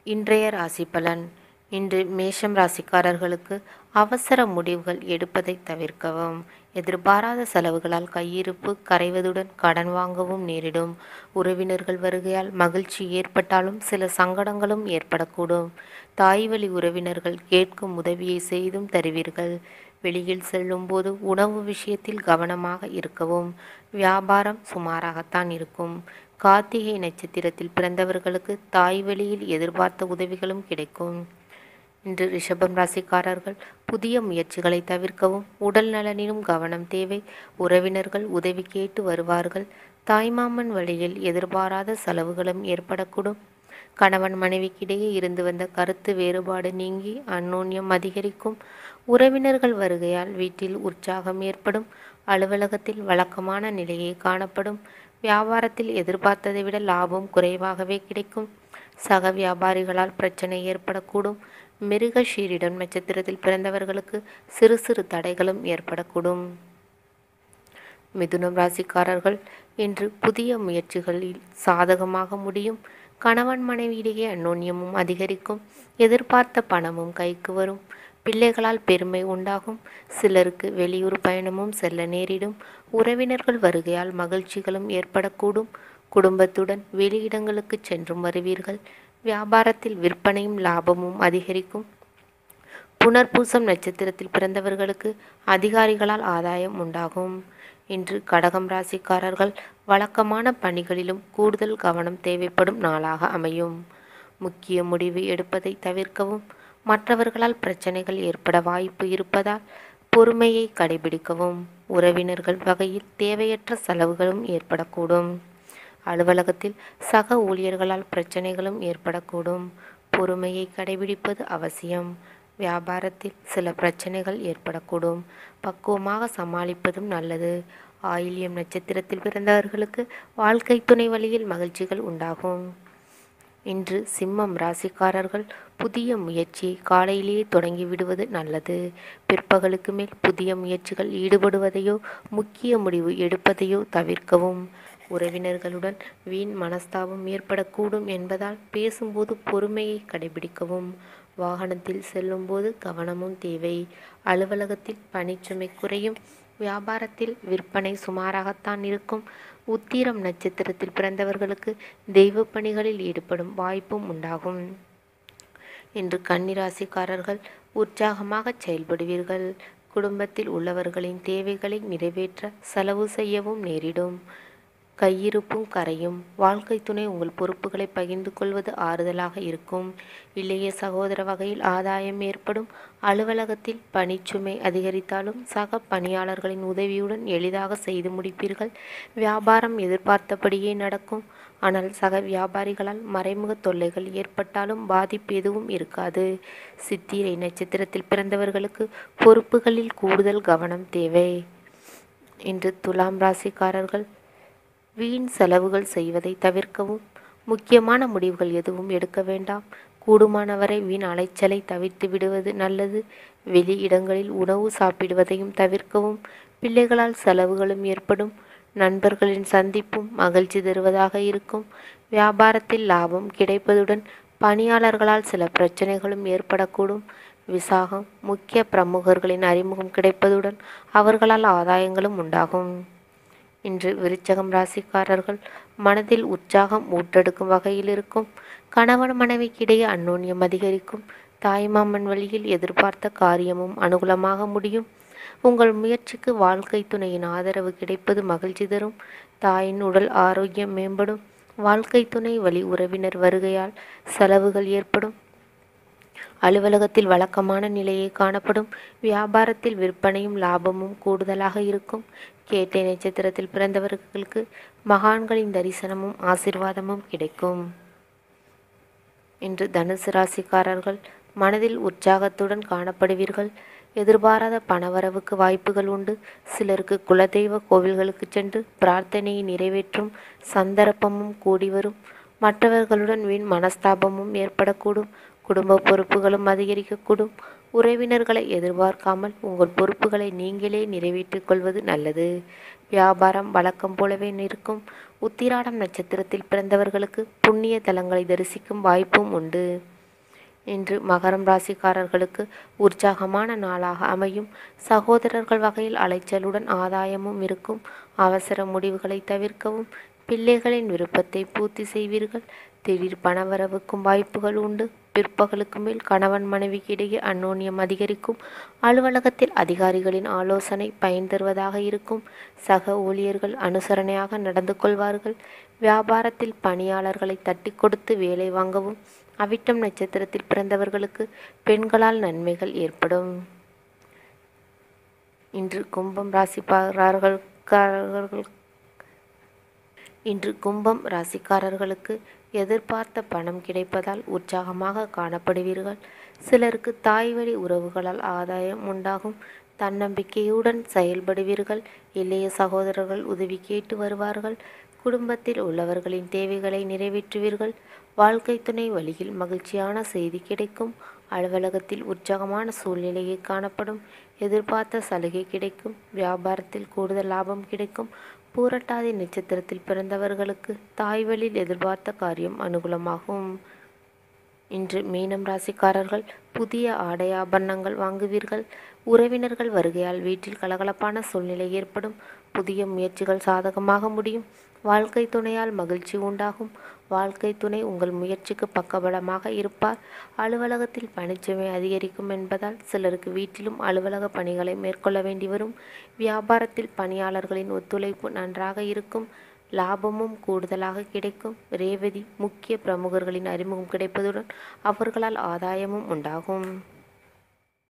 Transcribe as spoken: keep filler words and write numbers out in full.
இன்றைய ராசி பலன். இன்று மேஷம் ராசிக்காரர்களுக்கு அவசர முடிவுகள் எடுப்பதை தவிர்க்கவும். எதிர்பாராத செலவுகளால் கையிருப்பு கரைவதுடன் கடன் வாங்கவும் நேரிடும். உறவினர்கள் வருகையால் மகிழ்ச்சி ஏற்பட்டாலும் சில சங்கடங்களும் ஏற்படக்கூடும். தாய் வழி உறவினர்கள் கேட்கும் உதவியை செய்தும் தருவீர்கள். வெளியில் செல்லும் போது உணவு விஷயத்தில் கவனமாக இருக்கவும். வியாபாரம் சுமாராகத்தான் இருக்கும். கார்த்திகை நட்சத்திரத்தில் பிறந்தவர்களுக்கு தாய் வழியில் எதிர்பார்த்த உதவிகளும் கிடைக்கும். இன்று ரிஷபம் ராசிக்காரர்கள் புதிய முயற்சிகளை தவிர்க்கவும். உடல் நலனிலும் கவனம் தேவை. உறவினர்கள் உதவி கேட்டு வருவார்கள். தாய்மாமன் வழியில் எதிர்பாராத செலவுகளும் ஏற்படக்கூடும். கணவன் மனைவிக்கிடையே இருந்து வந்த கருத்து வேறுபாடு நீங்கி அந்யோன்யம் அதிகரிக்கும். உறவினர்கள் வருகையால் வீட்டில் உற்சாகம் ஏற்படும். அலுவலகத்தில் வழக்கமான நிலையே காணப்படும். வியாபாரத்தில் எதிர்பார்த்ததை விட லாபம் குறைவாகவே கிடைக்கும். சக வியாபாரிகளால் பிரச்சனை ஏற்படக்கூடும். மிருகஷீரிடம் நட்சத்திரத்தில் பிறந்தவர்களுக்கு சிறு சிறு தடைகளும் ஏற்படக்கூடும். மிதுனம் ராசிக்காரர்கள் இன்று புதிய முயற்சிகளில் சாதகமாக முடியும். கணவன் மனைவியிடையே அந்யோன்யமும் அதிகரிக்கும். எதிர்பார்த்த பணமும் கைக்கு வரும். பிள்ளைகளால் பெருமை உண்டாகும். சிலருக்கு வெளியூர் பயணமும் செல்ல நேரிடும். உறவினர்கள் வருகையால் மகிழ்ச்சிகளும் ஏற்படக்கூடும். குடும்பத்துடன் வெளியிடங்களுக்கு சென்றும் வருவீர்கள். வியாபாரத்தில் விற்பனையும் லாபமும் அதிகரிக்கும். புனர்பூசம் நட்சத்திரத்தில் பிறந்தவர்களுக்கு அதிகாரிகளால் ஆதாயம் உண்டாகும். இன்று கடகம் ராசிக்காரர்கள் வழக்கமான பணிகளிலும் கூடுதல் கவனம் தேவைப்படும் நாளாக அமையும். முக்கிய முடிவு எடுப்பதை தவிர்க்கவும். மற்றவர்களால் பிரச்சனைகள் ஏற்பட வாய்ப்பு இருப்பதால் பொறுமையை கடைபிடிக்கவும். உறவினர்கள் வகையில் தேவையற்ற செலவுகளும் ஏற்படக்கூடும். அலுவலகத்தில் சக ஊழியர்களால் பிரச்சனைகளும் ஏற்படக்கூடும். பொறுமையை கடைபிடிப்பது அவசியம். வியாபாரத்தில் சில பிரச்சனைகள் ஏற்படக்கூடும். பக்குவமாக சமாளிப்பதும் நல்லது. ஆயில்யம் நட்சத்திரத்தில் பிறந்தவர்களுக்கு வாழ்க்கை துணை வழியில் மகிழ்ச்சிகள் உண்டாகும். இன்று சிம்மம் ராசிக்காரர்கள் புதிய முயற்சியை காலையிலேயே தொடங்கி விடுவது நல்லது. பிற்பகலுக்கு மேல் புதிய முயற்சிகள் ஈடுபடுவதையோ முக்கிய முடிவு எடுப்பதையோ தவிர்க்கவும். உறவினர்களுடன் வீண் மனஸ்தாபம் ஏற்படக்கூடும் என்பதால் பேசும்போது பொறுமையை கடைபிடிக்கவும். வாகனத்தில் செல்லும்போது கவனமும் தேவை. அலுவலகத்தில் பணிச்சுமை குறையும். வியாபாரத்தில் விற்பனை சுமாராகத்தான் இருக்கும். உத்திரம் நட்சத்திரத்தில் பிறந்தவர்களுக்கு தெய்வ பணிகளில் ஈடுபடும் வாய்ப்பும் உண்டாகும். இன்று கன்னிராசிக்காரர்கள் உற்சாகமாக செயல்படுவீர்கள். குடும்பத்தில் உள்ளவர்களின் தேவைகளை நிறைவேற்ற செலவு செய்யவும் நேரிடும். கையிருப்பும் கரையும். வாழ்க்கை துணை உங்கள் பொறுப்புகளை பகிர்ந்து கொள்வது ஆறுதலாக இருக்கும். இளைய சகோதர வகையில் ஆதாயம் ஏற்படும். அலுவலகத்தில் பணிச்சுமை அதிகரித்தாலும் சக பணியாளர்களின் உதவியுடன் எளிதாக செய்து முடிப்பீர்கள். வியாபாரம் எதிர்பார்த்தபடியே நடக்கும். ஆனால் சக வியாபாரிகளால் மறைமுக தொல்லைகள் ஏற்பட்டாலும் பாதிப்பு எதுவும் இருக்காது. சித்திரை நட்சத்திரத்தில் பிறந்தவர்களுக்கு பொறுப்புகளில் கூடுதல் கவனம் தேவை. இன்று துலாம் ராசிக்காரர்கள் வீண் செலவுகள் செய்வதை தவிர்க்கவும். முக்கியமான முடிவுகள் எதுவும் எடுக்க வேண்டாம். கூடுமானவரை வீண் அலைச்சலை தவிர்த்து விடுவது நல்லது. வெளி இடங்களில் உணவு சாப்பிடுவதையும் தவிர்க்கவும். பிள்ளைகளால் செலவுகளும் ஏற்படும். நண்பர்களின் சந்திப்பும் மகிழ்ச்சி தருவதாக இருக்கும். வியாபாரத்தில் லாபம் கிடைப்பதுடன் பணியாளர்களால் சில பிரச்சனைகளும் ஏற்படக்கூடும். விசாகம் முக்கிய பிரமுகர்களின் அறிமுகம் கிடைப்பதுடன் அவர்களால் ஆதாயங்களும் உண்டாகும். இன்று விருச்சகம் ராசிக்காரர்கள் மனதில் உற்சாகம் ஊற்றெடுக்கும் வகையில் இருக்கும். கணவன் மனைவிக்கிடையே அந்யோன்யம் அதிகரிக்கும். தாய்மாமன் வழியில் எதிர்பார்த்த காரியமும் அனுகூலமாக முடியும். உங்கள் முயற்சிக்கு வாழ்க்கை துணையின் ஆதரவு கிடைப்பது மகிழ்ச்சி தரும். தாயின் உடல் ஆரோக்கியம் மேம்படும். வாழ்க்கை துணை வழி உறவினர் வருகையால் செலவுகள் ஏற்படும். அலுவலகத்தில் வழக்கமான நிலையே காணப்படும். வியாபாரத்தில் விற்பனையும் லாபமும் கூடுதலாக இருக்கும். கேட்டை நட்சத்திரத்தில் பிறந்தவர்களுக்கு மகான்களின் தரிசனமும் ஆசீர்வாதமும் கிடைக்கும். இன்று தனுசு ராசிக்காரர்கள் மனதில் உற்சாகத்துடன் காணப்படுவீர்கள். எதிர்பாராத பணவரவுக்கு வாய்ப்புகள் உண்டு. சிலருக்கு குலதெய்வ கோவில்களுக்கு சென்று பிரார்த்தனையை நிறைவேற்றும் சந்தர்ப்பமும் கூடி வரும். மற்றவர்களுடன் வீண் மனஸ்தாபமும் ஏற்படக்கூடும். குடும்ப பொறுப்புகளும் அதிகரிக்கக்கூடும். உறவினர்களை எதிர்பார்க்காமல் உங்கள் பொறுப்புகளை நீங்களே நிறைவேற்றிக் கொள்வது நல்லது. வியாபாரம் வழக்கம் போலவே இருக்கும். உத்திராடம் நட்சத்திரத்தில் பிறந்தவர்களுக்கு புண்ணிய தலங்களை தரிசிக்கும் வாய்ப்பும் உண்டு. இன்று மகரம் ராசிக்காரர்களுக்கு உற்சாகமான நாளாக அமையும். சகோதரர்கள் வகையில் அலைச்சலுடன் ஆதாயமும் இருக்கும். அவசர முடிவுகளை தவிர்க்கவும். பிள்ளைகளின் விருப்பத்தை பூர்த்தி செய்வீர்கள். திடீர் பணவரவுக்கும் வாய்ப்புகள் உண்டு. பிற்பகலுக்கு மேல் கணவன் மனைவிக்கு இடையே அந்யோன்யம் அதிகரிக்கும். அலுவலகத்தில் அதிகாரிகளின் ஆலோசனை பயன் தருவதாக இருக்கும். சக ஊழியர்கள் அனுசரணையாக நடந்து கொள்வார்கள். வியாபாரத்தில் பணியாளர்களை தட்டி கொடுத்து வேலை வாங்கவும். அவிட்டம் நட்சத்திரத்தில் பிறந்தவர்களுக்கு பெண்களால் நன்மைகள் ஏற்படும். இன்று கும்பம் ராசிக்காரர்கள் இன்று கும்பம் ராசிக்காரர்களுக்கு எதிர்பார்த்த பணம் கிடைப்பதால் உற்சாகமாக காணப்படுவீர்கள். சிலருக்கு தாய் வழி உறவுகளால் ஆதாயம் உண்டாகும். தன்னம்பிக்கையுடன் செயல்படுவீர்கள். இளைய சகோதரர்கள் உதவி கேட்டு வருவார்கள். குடும்பத்தில் உள்ளவர்களின் தேவைகளை நிறைவேற்றுவீர்கள். வாழ்க்கை துணை வழியில் மகிழ்ச்சியான செய்தி கிடைக்கும். அலுவலகத்தில் உற்சாகமான சூழ்நிலையை காணப்படும். எதிர்பார்த்த சலுகை கிடைக்கும். வியாபாரத்தில் கூடுதல் லாபம் கிடைக்கும். பூரட்டாதி நட்சத்திரத்தில் பிறந்தவர்களுக்கு தாய் வழியில் எதிர்பார்த்த காரியம் அனுகூலமாகும். இன்று மீனம் ராசிக்காரர்கள் புதிய ஆடை ஆபரணங்கள் வாங்குவீர்கள். உறவினர்கள் வருகையால் வீட்டில் கலகலப்பான சூழ்நிலை ஏற்படும். புதிய முயற்சிகள் சாதகமாக முடியும். வாழ்க்கை துணையால் மகிழ்ச்சி உண்டாகும். வாழ்க்கை துணை உங்கள் முயற்சிக்கு பக்கபலமாக இருப்பார். அலுவலகத்தில் பணிச்சுமை அதிகரிக்கும் என்பதால் சிலருக்கு வீட்டிலும் அலுவலக பணிகளை மேற்கொள்ள வேண்டி வரும். வியாபாரத்தில் பணியாளர்களின் ஒத்துழைப்பு நன்றாக இருக்கும். லாபமும் கூடுதலாக கிடைக்கும். ரேவதி முக்கிய பிரமுகர்களின் அறிமுகம் கிடைப்பதுடன் அவர்களால் ஆதாயமும் உண்டாகும்.